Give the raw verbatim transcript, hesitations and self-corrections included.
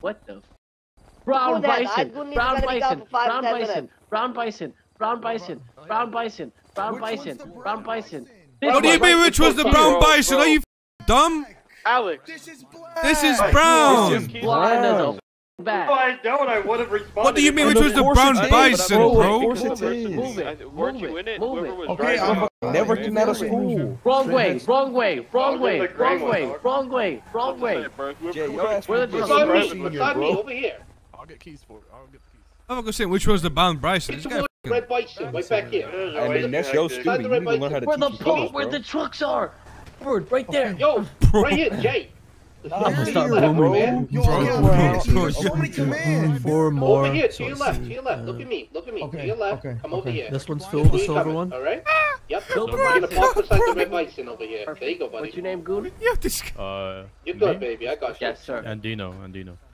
What the? Brown bison, brown bison, brown bison, brown bison, brown bison, brown bison, brown bison, brown bison. What do you mean? Which was the brown bison? Are you dumb? Alex. This is black. This is brown. Blind as a bat. I don't. I would have responded. What do you mean? Which was the brown bison, bro? Of course it is. Move it. Weren't you in it? Move Whoever it. was Okay, driving. I'm never came out of school. Wrong way, wrong way, wrong way, wrong way, wrong way, wrong way. Jay, your ass Where was the just truck? a Beside senior, Beside me, bro. over here. I'll get keys for it. I'll get keys. I'm gonna say which was the brown bison. This guy. Red Bison, right back here. I mean, that's your student. You need to learn how to Where the teach pole, colors, where bro. the trucks are. Forward, right there. Yo, right here, Jay. Nah, stop here, roaming. man. Yo, Bro, yo, bro, man, bro, so yo. many commands. Four more. Over here, to So your let's left, see. to your left. Look at me, look at me. Okay, To your left. okay, Come over okay. here. This one's filled, the Where you silver coming, one. Alright? Yep. Silver You're gonna bison. park beside the red bison over here. There you go, buddy. What's your name, Goon? Yeah, this guy. Uh, You're good, baby. I got you. Yes, sir. Andino, Andino.